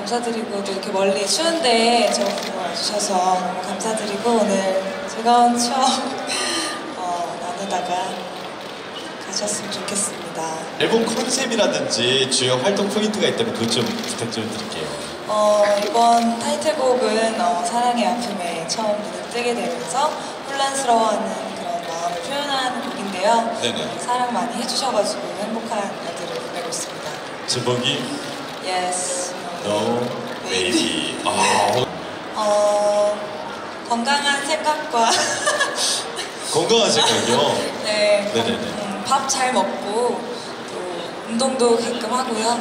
감사드리고 또 이렇게 멀리 추운데 저 보러 와주셔서 너무 감사드리고 오늘 즐거운 추억 나누다가 가셨으면 좋겠습니다. 앨범 컨셉이라든지 주요 활동 포인트가 있다면 그것 좀 부탁 좀 드릴게요. 이번 타이틀곡은 사랑의 아픔에 처음 눈을 뜨게 되면서 혼란스러워하는 그런 마음을 표현하는 곡인데요. 네네. 사랑 많이 해주셔가지고 행복한 날들을 보내고 있습니다. 제목이 Yes, No Baby. 건강한 생각과 건강한 생각이요? 네, 네네네. 밥 잘 먹고 또 운동도 가끔 하고요.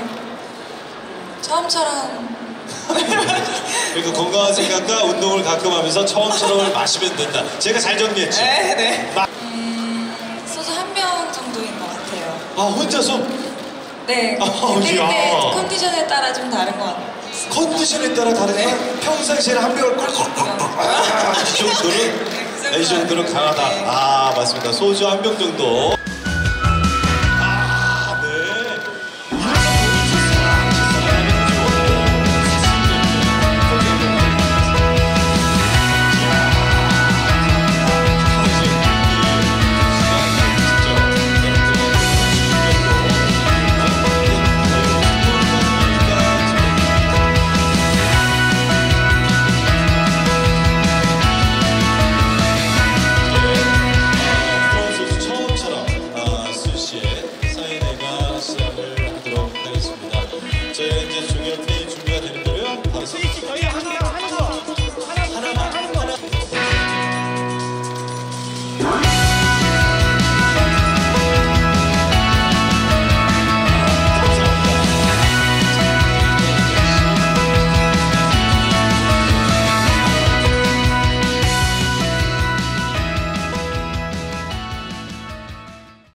처음처럼 그리고 건강한 생각과 운동을 가끔 하면서 처음처럼을 마시면 된다. 제가 잘 정리했죠? 네. 소주 한 병 정도인 것 같아요. 혼자서? 네. 그때 컨디션에 따라 좀 다른 것 같아요. 컨디션에 따라 다르니까 네. 평상시에는 한 병을 이 정도는 강하다. 맞습니다. 소주 한 병 정도